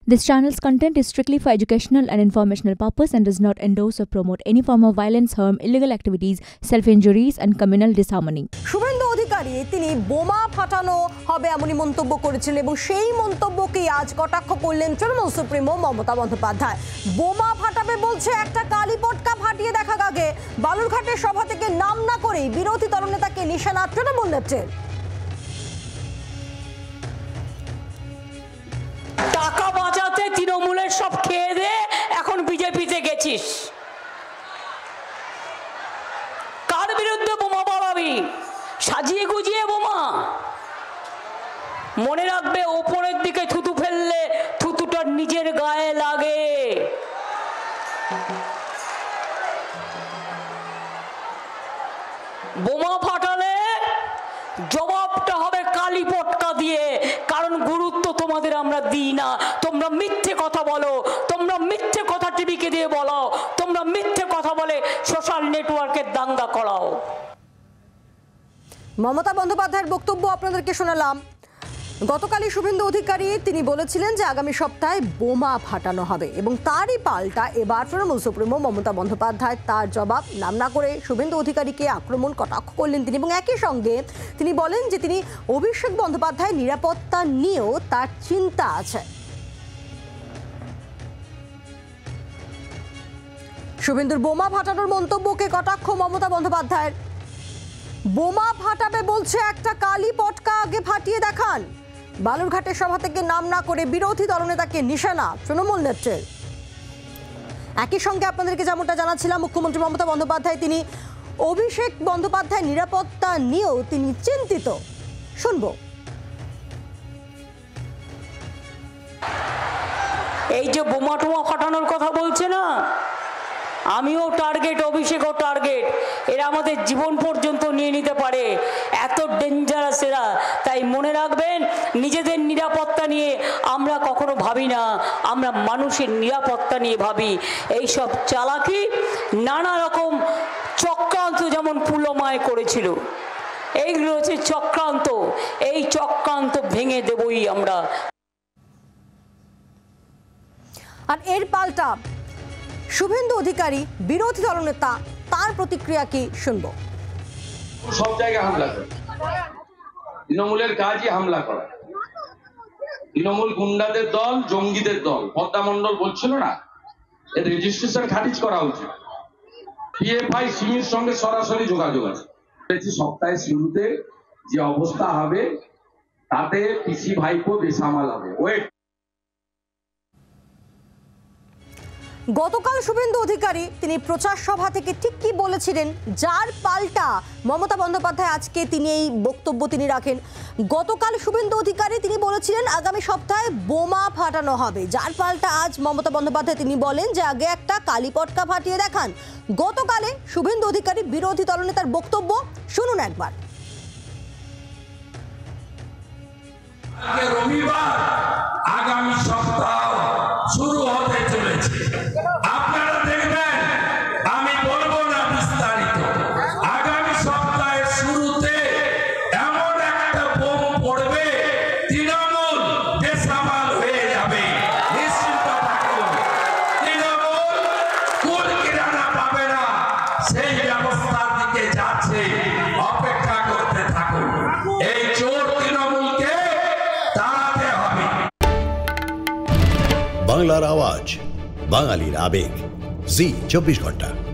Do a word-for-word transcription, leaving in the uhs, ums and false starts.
This channel's content is strictly for educational and informational purpose and does not endorse or promote any form of violence, harm, illegal activities, self-injuries and communal disharmony. Suvendu Adhikari তিনি বোমা ফাটানো হবে এমনই মন্তব্য করেছিলেন এবং সেই মন্তব্যকে আজ কটাক্ষ করলেন তৃণমূল সুপ্রিমো মমতা বন্দ্যোপাধ্যায়। বোমা ফাটাবে বলছে একটা কালী পটকা ফাটিয়ে দেখা গাগে। বালুরঘাটের সভা থেকে নাম না করেই বিরোধী দলনেতাকে নিশানা তৃণমূল নেত্রীর। টাকা বাঁচাতে তৃণমূলের সব খেয়ে দে এখন বিজেপিতে গেছিস। কার বিরুদ্ধে বোমা বাড়াবি? সাজিয়ে গুজিয়ে বোমা। মনে রাখবে ওপরের দিকে থুতু ফেললে থুতুটা নিজের গায়ে লাগে। বোমা ফাটালে জবাবটা হবে কালী পটকা দিয়ে, কারণ গুরুত্ব তোমাদের আমরা দিই না। তোমরা মিথ্যে কথা বলো, তোমরা মিথ্যে কথা টিভিকে দিয়ে বলো, তোমরা মিথ্যে কথা বলে সোশ্যাল নেটওয়ার্কে দাঙ্গা করাও। মমতা বন্দ্যোপাধ্যায়ের বক্তব্য আপনাদেরকে শোনালাম। গতকালই শুভেন্দু অধিকারী তিনি বলেছিলেন যে আগামী সপ্তাহে বোমা ফাটানো হবে এবং তারই পাল্টা এবার তৃণমূল সুপ্রিমো মমতা বন্দ্যোপাধ্যায় তার জবাব নাম না করে শুভেন্দু অধিকারীকে আক্রমণ কটাক্ষ করলেন তিনি এবং একই সঙ্গে তিনি বলেন যে তিনি অভিষেক বন্দ্যোপাধ্যায়ের নিরাপত্তা নিয়েও তার চিন্তা আছে। শুভেন্দুর বোমা ফাটানোর মন্তব্যকে কটাক্ষ মমতা বন্দ্যোপাধ্যায়ের। বোমা ফাটাবে বলছে একটা কালী পটকা আগে ফাটিয়ে দেখান। বালুরঘাটের সভা থেকে নাম না করে বিরোধী দলনেতাকে নিশানা তৃণমূল নেত্রীর। একই সঙ্গে আপনাদেরকে যেমনটা জানাচ্ছিলাম, মুখ্যমন্ত্রী মমতা বন্দ্যোপাধ্যায় তিনি অভিষেক বন্দ্যোপাধ্যায়ের নিরাপত্তা নিয়েও তিনি চিন্তিত। শুনবো। এই যে বোমা টোমা ফাটানোর কথা বলছে না, আমিও টার্গেট, অভিষেকও টার্গেট। এরা আমাদের জীবন পর্যন্ত নিয়ে নিতে পারে, এত ডেঞ্জারাস এরা। তাই মনে রাখবেন, নিজেদের নিরাপত্তা নিয়ে আমরা কখনো ভাবি না, আমরা মানুষের নিরাপত্তা নিয়ে ভাবি। এইসব চালাকি নানা রকম চক্রান্ত যেমন পুলমায় করেছিল, এইগুলো হচ্ছে চক্রান্ত। এই চক্রান্ত ভেঙে দেবই আমরা। আর এর পাল্টা শুভেন্দু অধিকারী বিরোধী দলনেতা, তার প্রতিক্রিয়া কি শুনবো। সব জায়গায় হামলা করে, তৃণমূলের কাজই হামলা করা। তৃণমূল গুন্ডাদের দল, জঙ্গিদের দল। পদ্মা মণ্ডল বলছিল না, এর রেজিস্ট্রেশন খারিজ করা উচিত। পিএফআই সিমির সঙ্গে সরাসরি যোগাযোগ আছে। সপ্তাহের শুরুতে যে অবস্থা হবে তাতে পিসি ভাইপো বেসামাল হবে। ওয়েট। গতকাল শুভেন্দু অধিকারী তিনি প্রচার সভা থেকে ঠিক কি বলেছিলেন, যার পাল্টা মমতা বন্দ্যোপাধ্যায় আজকে তিনি এই বক্তব্য তিনি রাখেন। গতকাল শুভেন্দু অধিকারী তিনি বলেছিলেন আগামী সপ্তাহে বোমা ফাটানো হবে, যার পাল্টা আজ মমতা বন্দ্যোপাধ্যায় তিনি বলেন যে আগে একটা কালী পটকা ফাটিয়ে দেখান। গতকালে শুভেন্দু অধিকারী বিরোধী দলনেতার বক্তব্য শুনুন একবার। রবিবার আগামী সপ্তাহ শুরু হতে চলেছে। আপনারা দেখবেন, আমি বলবো না বিস্তারিত। আগামী সপ্তাহের শুরুতে এমন একটা বোম পড়বে, তৃণমূল বেসামাল হয়ে যাবে। নিশ্চিন্ত থাকুন, তৃণমূল কুল কিরানা পাবে না। সেই ব্যবস্থার দিকে যাচ্ছে, অপেক্ষা করতে থাকুন। এই চোর তৃণমূলকে তাড়াতে হবে। বাংলার আওয়াজ, বাঙালির আবেগ, জি চব্বিশ ঘন্টা।